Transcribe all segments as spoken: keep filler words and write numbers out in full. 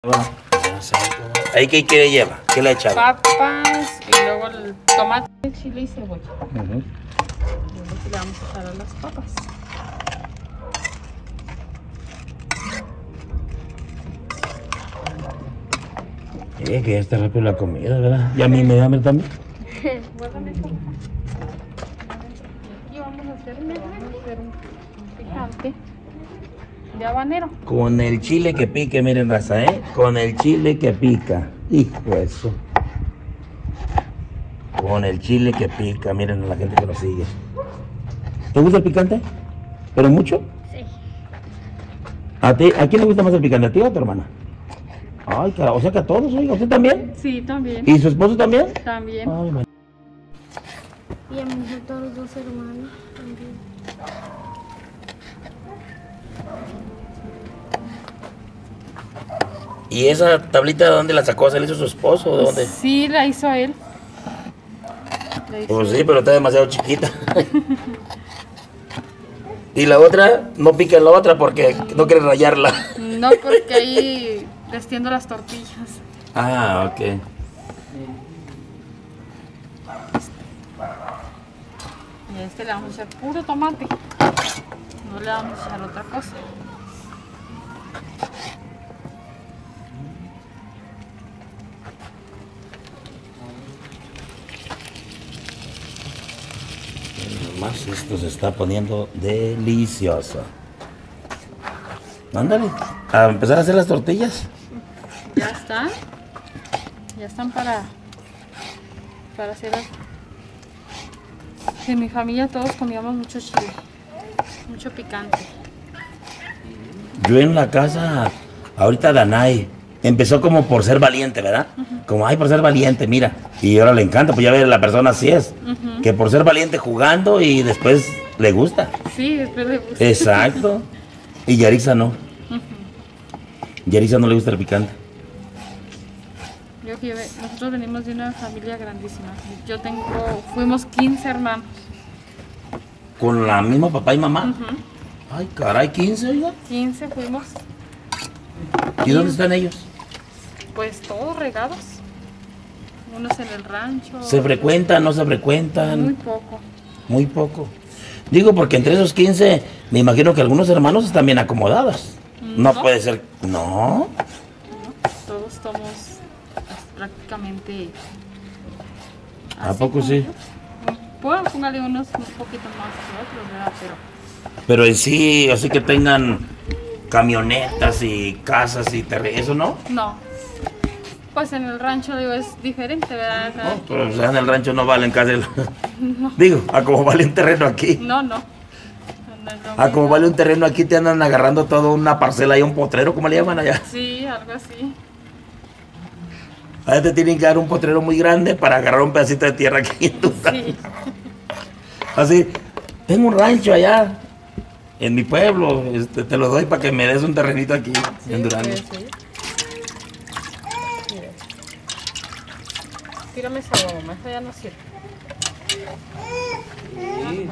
¿Ahí qué, qué lleva? ¿Qué le echaba? Papas y luego el tomate, chile y cebolla. Uh-huh. Y luego le vamos a echar a las papas. Eh, que ya está rápido la comida, ¿verdad? Y a mí me da hambre también. Guárdame esto. Aquí vamos a hacer, vamos a hacer un, un picante de habanero. Con el chile que pique, miren, raza, ¿eh? Con el chile que pica. Hijo de eso. Con el chile que pica, miren a la gente que nos sigue. ¿Te gusta el picante? ¿Pero mucho? Sí. ¿A ti? ¿A quién le gusta más el picante? ¿A ti o a tu hermana? Ay, cara, o sea que a todos, oiga, ¿usted también? Sí, también. ¿Y su esposo también? También. Ay, man. Y a mis otros dos hermanos también. ¿Y esa tablita de dónde la sacó? ¿Se la hizo su esposo o de dónde? Sí, la hizo él. La hizo Pues sí, él. pero está demasiado chiquita. Y la otra, no pica en la otra porque no quiere rayarla. No, porque ahí les tiendo las tortillas. Ah, ok. Y a este le vamos a echar puro tomate. No le vamos a echar otra cosa. Más esto se está poniendo delicioso. Ándale, a empezar a hacer las tortillas. Ya están. Ya están para, para hacer las... En mi familia todos comíamos mucho chile. Mucho picante. Yo en la casa, ahorita Danay, empezó como por ser valiente, ¿verdad? Uh-huh. Como, ay, por ser valiente, mira. Y ahora le encanta, pues ya ve, la persona así es. Uh-huh. Que por ser valiente jugando y después le gusta. Sí, después le gusta. Exacto. Y Yaritza no. Uh-huh. Yaritza no le gusta el picante. Yo que nosotros venimos de una familia grandísima. Yo tengo, fuimos quince hermanos. ¿Con la misma papá y mamá? Uh-huh. Ay, caray, ¿quince, oiga? quince fuimos. ¿Y dónde están ellos? Pues todos regados. Unos en el rancho. ¿Se frecuentan, no se frecuentan? Muy poco. Muy poco. Digo, porque entre esos quince, me imagino que algunos hermanos están bien acomodados. No, no puede ser. ¿No? No, todos somos pues, prácticamente. ¿A poco sí? Puedo póngale unos un poquito más que otros, ¿verdad? Pero. Pero en sí, así que tengan camionetas y casas y terrenos, ¿eso no? No. Pues en el rancho, digo, es diferente, ¿verdad? No, pero o sea, en el rancho no valen casi. El... No. Digo, a como vale un terreno aquí. No, no. no, no a como vale un terreno aquí, te andan agarrando toda una parcela y un potrero, ¿cómo le llaman allá? Sí, algo así. Allá te tienen que dar un potrero muy grande para agarrar un pedacito de tierra aquí en tu casa. Sí. Así, tengo un rancho allá en mi pueblo, este, te lo doy para que me des un terrenito aquí, sí, en Durango. Sí, sí. Tírame esa agua, mamá, esa ya no sirve. Sí.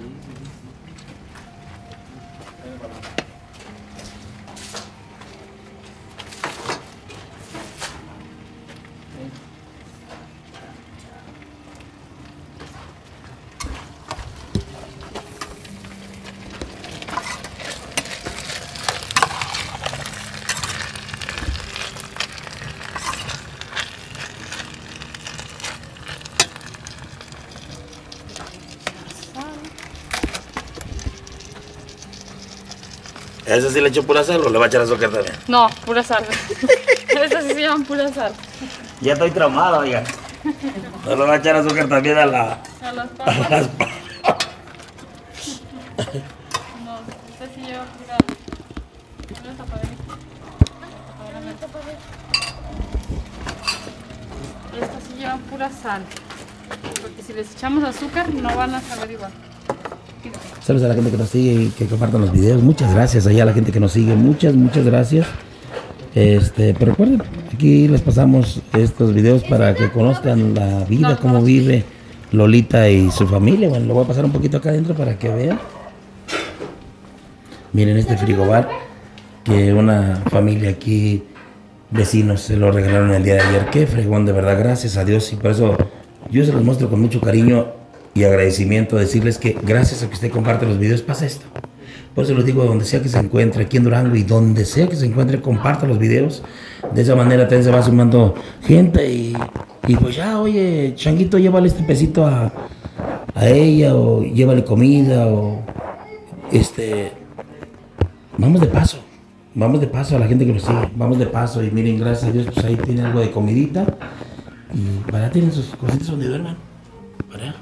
¿A eso sí le echo pura sal o le va a echar azúcar también? No, pura sal. Esas sí se llaman pura sal. Ya estoy traumado, oiga. No le va a echar azúcar también a la... A las papas. A las papas. No, esta sí lleva pura... Pura tapadera. Estas sí llevan pura sal. Porque si les echamos azúcar no van a saber igual. Saludos a la gente que nos sigue y que compartan los videos. Muchas gracias allá a la gente que nos sigue. Muchas, muchas gracias. Este, pero recuerden, aquí les pasamos estos videos para que conozcan la vida, cómo vive Lolita y su familia. Bueno, lo voy a pasar un poquito acá adentro para que vean. Miren este frigobar que una familia aquí vecinos se lo regalaron el día de ayer. Qué fregón, de verdad, gracias a Dios. Y por eso yo se los muestro con mucho cariño y agradecimiento, decirles que gracias a que usted comparte los videos pasa esto. Por eso les digo, donde sea que se encuentre, aquí en Durango y donde sea que se encuentre, comparta los videos. De esa manera también se va sumando gente y, y pues ya, oye, Changuito, llévale este pesito a, a ella, o llévale comida, o este, vamos de paso, vamos de paso a la gente que nos sigue, vamos de paso. Y miren, gracias a Dios, pues ahí tienen algo de comidita y para tienen sus cositas donde duerman, para.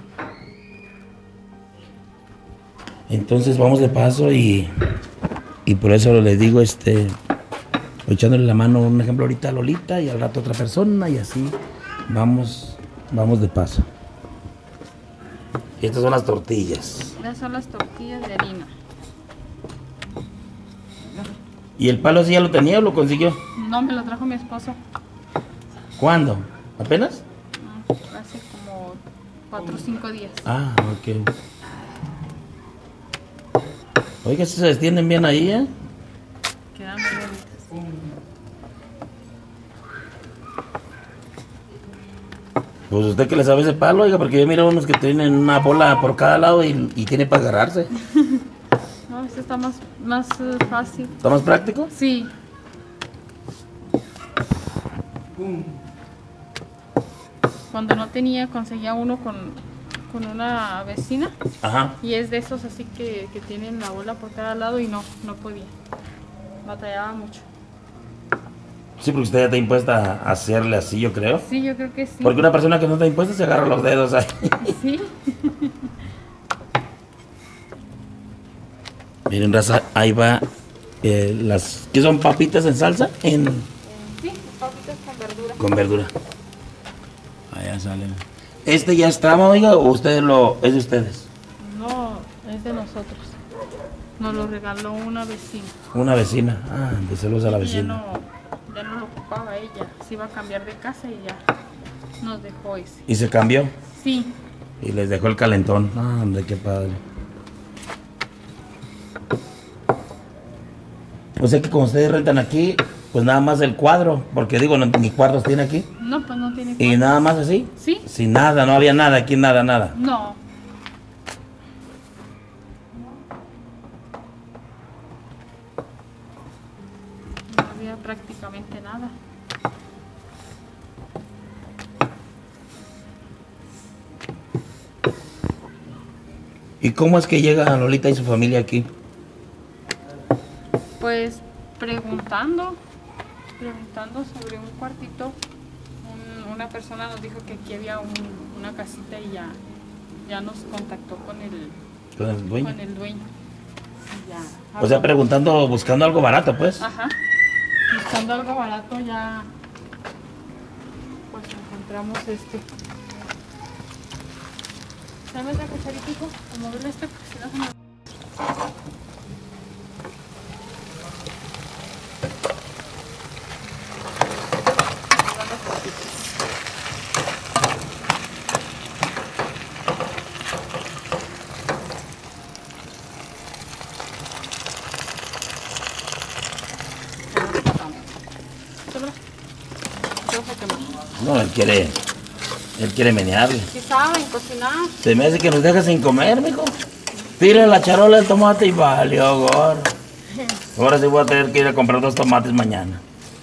Entonces vamos de paso y, y por eso les digo, este, echándole la mano, un ejemplo ahorita a Lolita y al rato a otra persona y así vamos, vamos de paso. Y estas son las tortillas. Estas son las tortillas de harina. ¿Y el palo así ya lo tenía o lo consiguió? No, me lo trajo mi esposo. ¿Cuándo? ¿Apenas? No, hace como cuatro o cinco días. Ah, ok. Oiga, si se extienden bien ahí, ¿eh? Quedan muy bonitas. Pues usted que le sabe ese palo, oiga, porque yo miro unos que tienen una bola por cada lado y, y tiene para agarrarse. No, este está más, más uh, fácil. ¿Está más práctico? Sí. Cuando no tenía, conseguía uno con, con una vecina. Ajá. Y es de esos así que, que tienen la bola por cada lado y no, no podía. Batallaba mucho. Sí, porque usted ya está impuesta a hacerle así, yo creo. Sí, yo creo que sí. Porque una persona que no está impuesta se agarra los dedos ahí. Sí. Miren, raza, ahí va eh, las... ¿Qué son papitas en salsa? En... Sí, papitas con verdura. Con verdura. Allá salen. ¿Este ya estaba, oiga, o ustedes lo... es de ustedes? No, es de nosotros. Nos lo regaló una vecina. Una vecina. Ah, de celos a la Ya vecina. no, ya no lo ocupaba ella. Se iba a cambiar de casa y ya nos dejó ese. ¿Y se cambió? Sí. Y les dejó el calentón. Ah, hombre, qué padre. O sea que como ustedes rentan aquí, pues nada más el cuadro, porque digo, no, ni cuadros tiene aquí. No, pues no tiene Y cuadro. nada más así. Sí. Sin nada, no había nada aquí, nada, nada. No. No había prácticamente nada. ¿Y cómo es que llega Lolita y su familia aquí? Pues preguntando, preguntando sobre un cuartito, un- una persona nos dijo que aquí había un- una casita y ya, ya nos contactó con el, Con el dueño. con el dueño. Y ya, O sea, habló. preguntando, buscando algo barato, pues. Ajá. Buscando algo barato ya, pues encontramos este. ¿Sabes la cucharitita? Como verle este, porque si no se me... No, él quiere, él quiere menearle. Si saben cocinar. Se me hace que nos deja sin comer, mijo. Tira la charola del tomate y valió gorro. Ahora sí voy a tener que ir a comprar dos tomates mañana.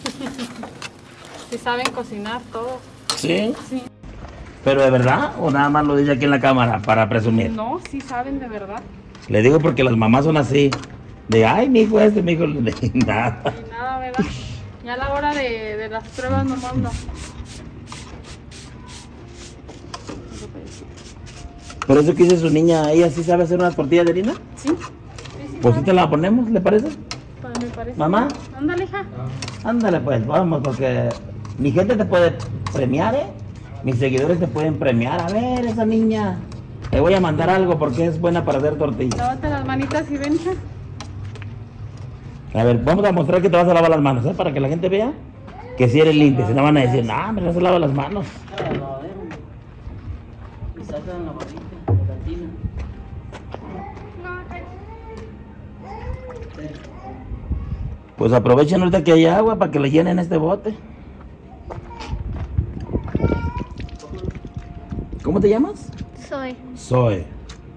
Si saben cocinar todo. ¿Sí? Sí. ¿Pero de verdad? ¿O nada más lo dice aquí en la cámara para presumir? No, sí saben de verdad. Le digo porque las mamás son así. De, ay, mi hijo este, mi hijo... De nada. Y nada, ¿verdad? Ya a la hora de, de las pruebas nomás no. Por eso que dice su niña, ¿ella sí sabe hacer unas tortillas de harina? ¿Sí? Sí, sí Pues sí sabe. te la ponemos, ¿le parece? Pues me parece. ¿Mamá? Ándale, hija. Ándale pues, vamos, porque mi gente te puede premiar, ¿eh? Mis seguidores te pueden premiar. A ver, esa niña, le voy a mandar algo porque es buena para hacer tortillas. Lávate las manitas y ven, hija. A ver, vamos a mostrar que te vas a lavar las manos, ¿eh? Para que la gente vea que si eres limpia. Si no van a decir, no, hombre, no se lava las manos. Y sacan la varita, la tina. Pues aprovechen ahorita que hay agua para que le llenen este bote. ¿Cómo te llamas? Soy. Zoe.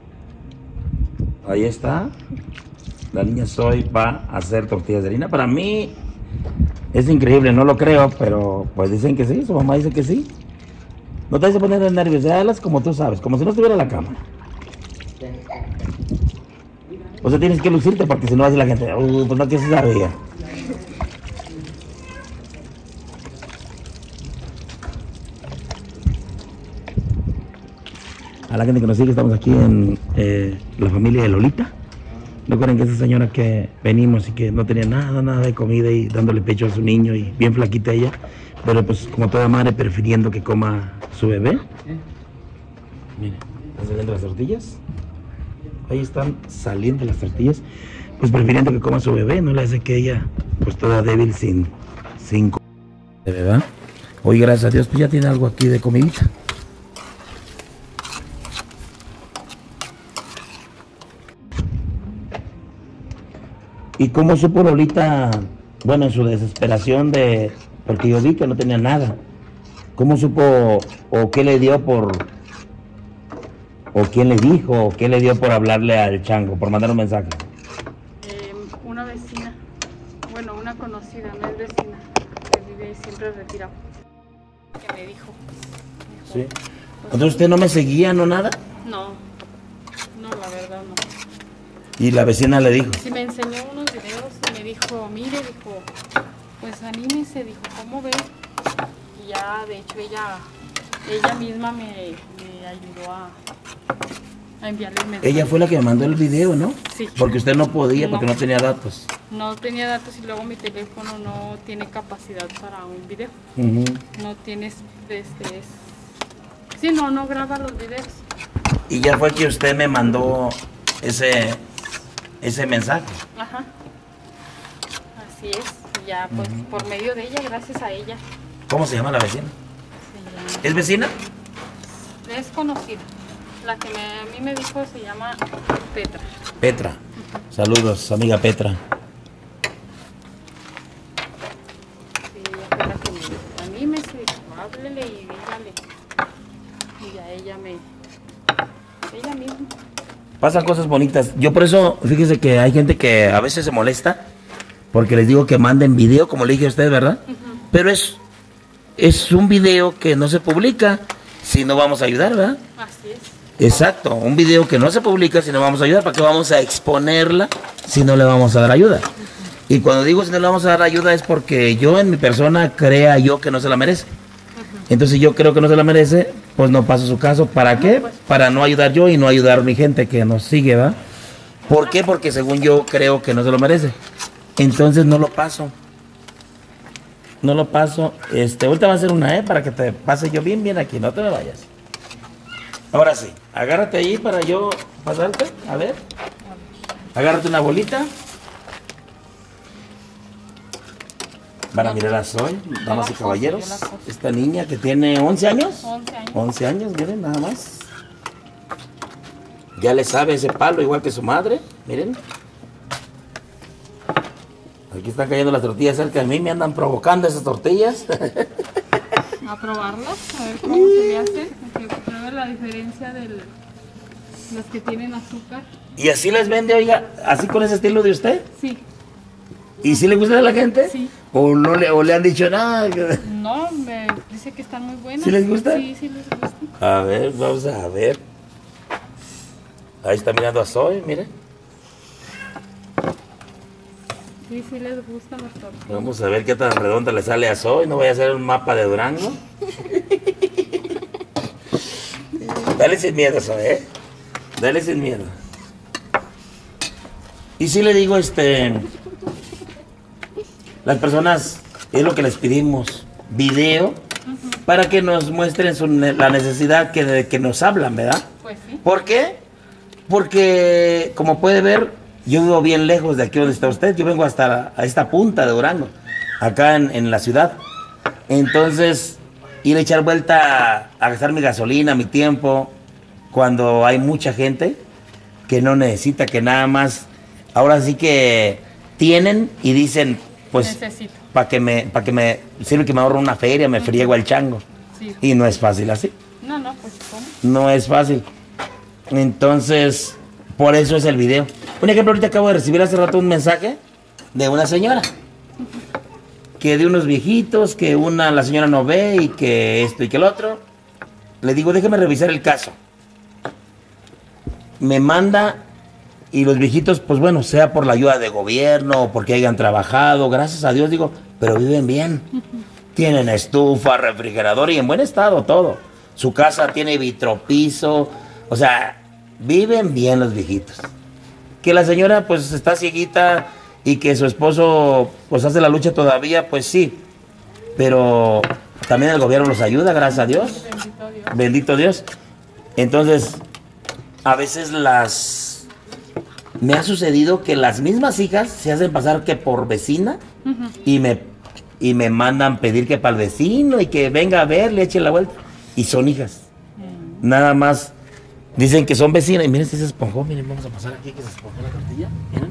Ahí está. La niña Zoe va a hacer tortillas de harina. Para mí es increíble, no lo creo, pero pues dicen que sí, su mamá dice que sí. No te hace poner de nervios, hazlas como tú sabes, como si no estuviera en la cámara. O sea, tienes que lucirte porque si no hace la gente, uh, pues no que se sabía. A la gente que nos sigue, estamos aquí en eh, la familia de Lolita. Recuerden que esa señora que venimos y que no tenía nada, nada de comida y dándole pecho a su niño y bien flaquita ella, pero pues como toda madre prefiriendo que coma su bebé. Miren, están saliendo las tortillas. Ahí están saliendo las tortillas, pues prefiriendo que coma su bebé, no le hace que ella pues toda débil sin, sin comer, ¿verdad? Hoy gracias a Dios pues ya tiene algo aquí de comidita. ¿Y cómo supo Lolita, bueno, en su desesperación de, porque yo vi que no tenía nada, cómo supo o qué le dio por, o quién le dijo, o qué le dio por hablarle al chango, por mandar un mensaje? Eh, una vecina, bueno, una conocida, no es vecina, que vive siempre retirado, que me dijo. Sí. Entonces usted no me seguía, no nada. No, no, la verdad no. Y la vecina le dijo. Sí, me enseñó unos videos y me dijo, mire, dijo, pues anímese, dijo, ¿cómo ve? Y ya, de hecho, ella, ella misma me, me ayudó a, a enviarle el mensaje. Ella fue la que me mandó el video, ¿no? Sí. Porque usted no podía, porque No. no tenía datos. No tenía datos y luego mi teléfono no tiene capacidad para un video. Uh-huh. No tienes, este, es... Sí, no, no graba los videos. Y ya fue que usted me mandó ese, ese mensaje. Ajá. Así es. Y ya, pues, uh-huh. por medio de ella, gracias a ella. ¿Cómo se llama la vecina? Se llama... ¿Es vecina? Es conocida. La que me, a mí me dijo se llama Petra. Petra. Uh-huh. Saludos, amiga Petra. Sí, ella fue la que me dijo, anímese, háblele y dígale. Y a ella me... Ella misma. Pasan cosas bonitas. Yo por eso, fíjese que hay gente que a veces se molesta porque les digo que manden video, como le dije a usted, ¿verdad? Uh-huh. Pero es, es un video que no se publica si no vamos a ayudar, ¿verdad? Así es. Exacto, un video que no se publica si no vamos a ayudar. ¿Para qué vamos a exponerla si no le vamos a dar ayuda? Uh-huh. Y cuando digo si no le vamos a dar ayuda es porque yo en mi persona crea yo que no se la merece. Uh-huh. Entonces yo creo que no se la merece, pues no paso su caso. ¿Para no, qué? Pues, para no ayudar yo y no ayudar a mi gente que nos sigue, ¿verdad? ¿Por qué? Porque según yo creo que no se lo merece. Entonces no lo paso. No lo paso. Este, ahorita va a hacer una, ¿eh? Para que te pase yo bien, bien aquí. No te me vayas. Ahora sí. Agárrate ahí para yo pasarte. A ver. Agárrate una bolita. Van a mirar a Zoe, damas y caballeros. Esta niña que tiene once años. once años. once años, miren, nada más. Ya le sabe ese palo igual que su madre. Miren. Aquí están cayendo las tortillas cerca de mí. Me andan provocando esas tortillas. A probarlas, a ver cómo se le hace. Que pruebe la diferencia de las que tienen azúcar. ¿Y así les vende, oiga? ¿Así con ese estilo de usted? Sí. ¿Y si le gusta a la gente? Sí. ¿O no le, o le han dicho nada? No, me dice que están muy buenas. ¿Sí les gusta? Sí, sí les gusta. A ver, vamos a ver. Ahí está mirando a Zoe, miren. Sí, sí les gustan las tortillas. Vamos a ver qué tan redonda le sale a Zoe. No voy a hacer un mapa de Durango. Dale sin miedo, Zoe, ¿eh? Dale sin miedo. Y si le digo, este... Las personas, es lo que les pedimos, video, uh-huh. para que nos muestren su, la necesidad que, de, que nos hablan, ¿verdad? Pues sí. ¿Por qué? Porque, como puede ver, yo vivo bien lejos de aquí donde está usted. Yo vengo hasta a esta punta de Durango, acá en, en la ciudad. Entonces, ir a echar vuelta a, a gastar mi gasolina, mi tiempo, cuando hay mucha gente que no necesita, que nada más, ahora sí que tienen y dicen, pues necesito. para que me, para que me sirve que me ahorro una feria, me friego el chango. Sí. Y no es fácil así. No, no, pues ¿cómo? No es fácil. Entonces, por eso es el video. Un ejemplo, ahorita acabo de recibir hace rato un mensaje de una señora. Que de unos viejitos, que una, la señora no ve y que esto y que el otro. Le digo, déjeme revisar el caso. Me manda y los viejitos, pues bueno, sea por la ayuda de gobierno o porque hayan trabajado, gracias a Dios, digo, pero viven bien. Tienen estufa, refrigerador y en buen estado todo. Su casa tiene vitropiso, o sea, viven bien los viejitos. Que la señora pues está cieguita y que su esposo pues hace la lucha todavía, pues sí. Pero también el gobierno los ayuda, gracias a Dios. Bendito Dios. Bendito Dios. Entonces, a veces las... Me ha sucedido que las mismas hijas se hacen pasar que por vecina Ujú. y me, y me mandan pedir que para el vecino y que venga a ver, le eche la vuelta. Y son hijas. Mm. Nada más dicen que son vecinas. Y miren, si se esponjó, miren, vamos a pasar aquí que se esponjó la tortilla. Miren.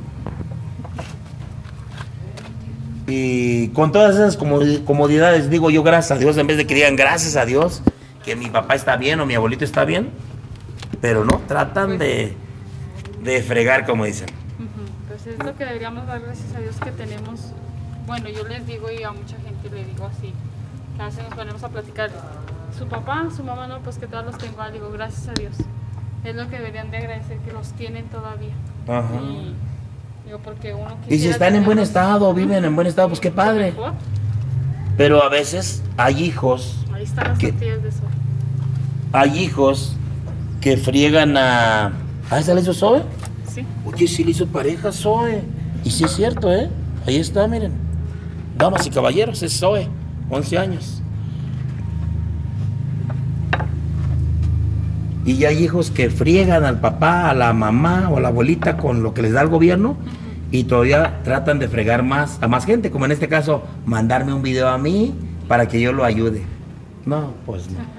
Y con todas esas comodi- comodidades, digo yo, gracias a Dios, en vez de que digan gracias a Dios, que mi papá está bien o mi abuelito está bien, pero no, tratan de, de fregar, como dicen. Ujú. Pues es lo que deberíamos dar gracias a Dios que tenemos. Bueno, yo les digo y a mucha gente le digo así, que a veces nos ponemos a platicar. Su papá, su mamá no, pues que todos los tengo. Digo, gracias a Dios. Es lo que deberían de agradecer, que los tienen todavía. Ajá. Y, digo, porque uno Y si quisiera están en buen tenerlos estado, viven en buen estado, pues qué padre. mejor. Pero a veces hay hijos, Ahí están las ¿Qué? tortillas de sol. hay hijos que friegan a... ¿Ah, esa le hizo Zoe? Sí. Oye, sí le hizo pareja Zoe. Y sí es cierto, ¿eh? Ahí está, miren. Damas y caballeros, es Zoe, once años. Y ya hay hijos que friegan al papá, a la mamá o a la abuelita con lo que les da el gobierno y todavía tratan de fregar más a más gente, como en este caso, mandarme un video a mí para que yo lo ayude. No, pues no.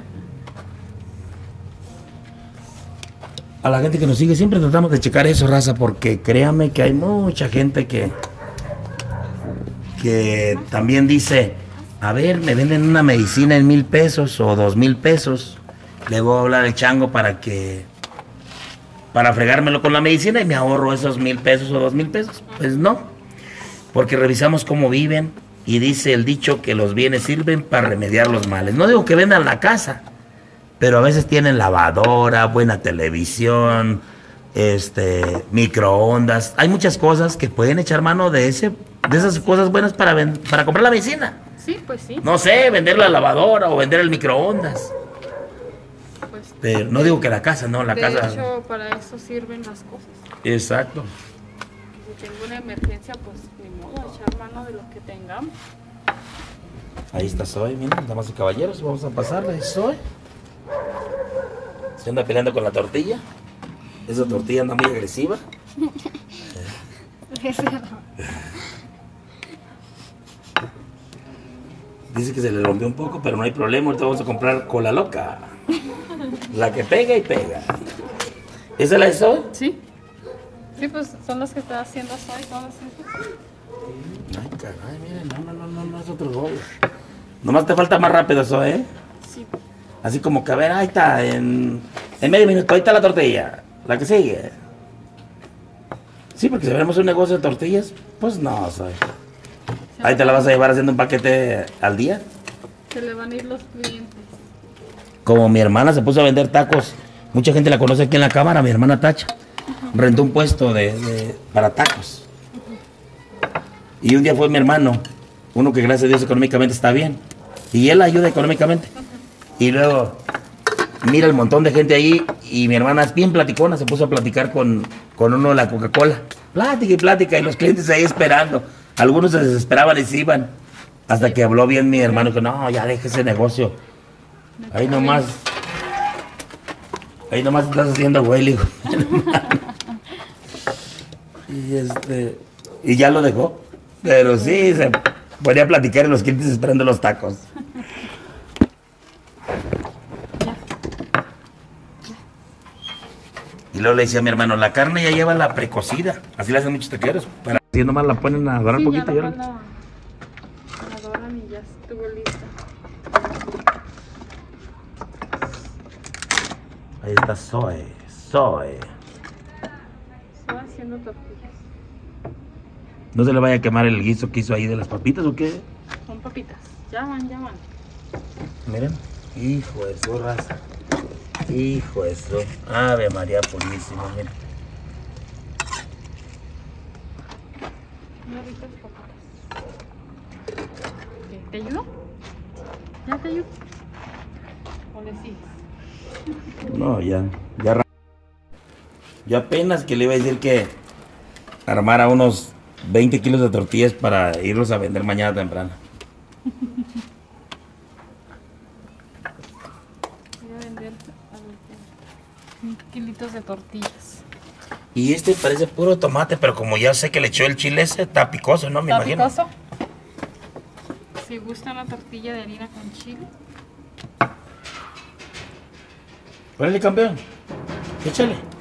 A la gente que nos sigue siempre tratamos de checar eso, raza, porque créanme que hay mucha gente que que también dice, a ver, me venden una medicina en mil pesos o dos mil pesos. Le voy a hablar al chango para que, para fregármelo con la medicina y me ahorro esos mil pesos o dos mil pesos. Pues no, porque revisamos cómo viven y dice el dicho que los bienes sirven para remediar los males. No digo que vendan la casa, pero a veces tienen lavadora, buena televisión, este, microondas. Hay muchas cosas que pueden echar mano de ese, de esas cosas buenas para, ven- para comprar la medicina. Sí, pues sí. No sé, vender la lavadora o vender el microondas. Pues, Pero no digo que la casa, no, la de casa. hecho, para eso sirven las cosas. Exacto. Si tengo una emergencia, pues ni modo, echar mano de lo que tengamos. Ahí está Zoe, miren, damas y caballeros, vamos a pasarle. Zoe se anda peleando con la tortilla. Esa tortilla anda muy agresiva. Dice que se le rompió un poco, pero no hay problema. Ahorita vamos a comprar cola loca. La que pega y pega. ¿Esa es la de Zoe? Sí. Sí, pues son las que está haciendo hoy, todas esas. Ay, caray, miren, no, no, no, no, no es otro gol. Nomás te falta más rápido, Zoe, ¿eh? Sí. Así como que a ver, ahí está, en, en medio minuto, ahí está la tortilla. La que sigue. Sí, porque si abrimos un negocio de tortillas, pues no, Zoe. Ahí te la vas a llevar haciendo un paquete al día. Se le van a ir los clientes. Como mi hermana se puso a vender tacos, mucha gente la conoce aquí en la cámara, mi hermana Tacha. Rentó un puesto de, de- para tacos. Y un día fue mi hermano, uno que gracias a Dios económicamente está bien. Y él ayuda económicamente. Y luego mira el montón de gente ahí y mi hermana es bien platicona, se puso a platicar con, con uno de la Coca-Cola. Plática y plática y los clientes ahí esperando. Algunos se desesperaban y se iban. Hasta que habló bien mi hermano que no, ya deje ese negocio. Ahí nomás. Ahí nomás estás haciendo güey, le digo. Y este. Y ya lo dejó. Pero sí, se ponía a platicar y los clientes esperando los tacos. Y luego le decía a mi hermano, la carne ya lleva la precocida. Así le hacen muchos taqueros. Para así nomás la ponen a dorar Sí, un poquito. ya y la ahora- van a- Ahí está Zoe. Zoe. Estoy haciendo tortillas. ¿No se le vaya a quemar el guiso que hizo ahí de las papitas o qué? Son papitas. Ya van, ya van. Miren. Hijo de su raza. Hijo de su. Ave María Purísima, miren. Muy ricas papitas. ¿Qué? ¿Te ayudo? ¿Ya te ayudo? ¿O le sigues? No, ya. Ya. ra- Yo apenas que le iba a decir que armara unos veinte kilos de tortillas para irlos a vender mañana temprano. Voy a vender kilitos de tortillas. Y este parece puro tomate, pero como ya sé que le echó el chile ese, está picoso, ¿no? Me ¿Está imagino. picoso? Si gusta una tortilla de harina con chile. Órale, campeón. Échale.